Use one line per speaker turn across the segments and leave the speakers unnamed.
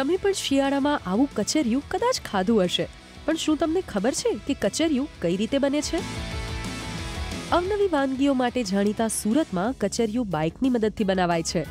તમે પણ શિયાળામાં આવું કચરિયું કદાચ ખાધું હશે, પણ શું તમને ખબર છે કે કચરિયું કઈ રીતે બને છે? અવનવી વાનગીઓ માટે જાણીતા સુરતમાં કચરિયું બાઇકની મદદથી બનાવાય છે.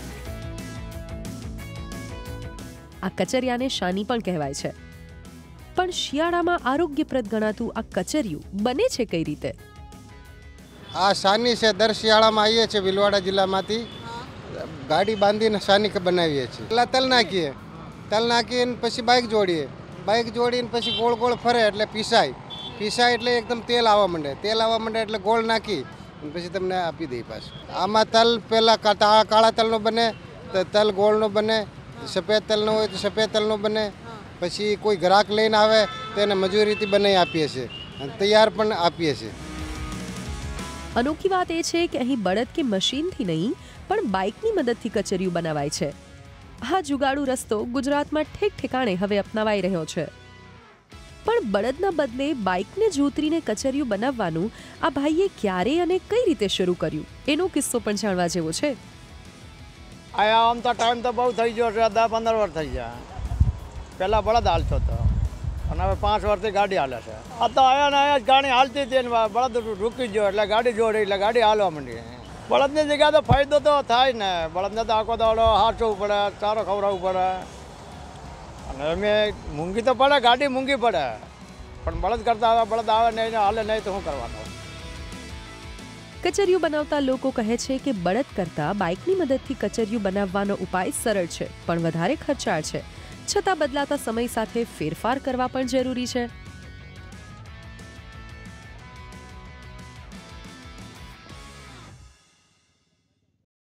આ કચરિયાને શાની પણ કહેવાય છે. પણ શિયાળામાં આરોગ્યપ્રદ ગણાતું આ કચરિયું બને છે કઈ રીતે?
આ સાની છે. દર શિયાળામાં આવીએ છીએ ભીલવાડા જિલ્લામાંથી, ગાડી બાંધીને સાની બનાવીએ છીએ. પહેલાં તલ નાખીને પછી બાઇક જોડીને પછી ગોળ ગોળ ફરે એટલે પીસાય એટલે એકદમ તેલ આવવા માંડે એટલે ગોળ નાખી પછી તમને આપી દઈએ પાછું. આમાં તલ પહેલાં કાળા તલનો બને, તલ ગોળનો બને, સફેદ તલનો હોય તો સફેદ તલનો બને. પછી કોઈ ગ્રાહક લઈને આવે તો એને મજૂરીથી બનાવી આપીએ છીએ અને તૈયાર પણ આપીએ છીએ.
અનોખી વાત એ છે કે અહીં બળદ કે મશીનથી નહીં પણ બાઇકની મદદથી કચરિયું બનાવાય છે. આ જુગાડુ રસ્તો ગુજરાતમાં ઠેક ઠેકાણે હવે અપનાવાઈ રહ્યો છે. પણ બળદના બદલે બાઇકને જોતરીને કચરિયું બનાવવાનું આ ભાઈએ ક્યારે અને કઈ રીતે શરૂ કર્યું એનો કિસ્સો પણ જાણવા જેવો છે.
આમ તો ટાઈમ તો બહુ થઈ ગયો છે, 10-15 વર્ષ થઈ ગયા. પહેલાં બળદ હાલતો હતો અને હવે 5 વર્ષથી ગાડી હાલે છે. આ તો આયા ને આયા જ ગાડી હાલતી હતી ને બળદ રૂકી ગયો એટલે ગાડી જોડી એટલે ગાડી હાલવા માંડી. બળદની જગ્યાએ તો ફાયદો તો થાય ને. બળદને તો આખો દાડો હાચવું પડે, ચારો ખવડાવવું પડે અને અમે મૂંગી તો પડે, ગાડી મૂંગી પડે, પણ બળદ કરતા બળદ આવે નહીં ને હાલે નહીં તો શું કરવાનું?
કચરિયું બનાવતા લોકો કહે છે કે બળદ કરતા બાઇકની મદદથી કચરિયું બનાવવાનો ઉપાય સરળ છે પણ વધારે ખર્ચાળ છે. છતાં બદલાતા સમય સાથે ફેરફાર કરવા પણ જરૂરી છે.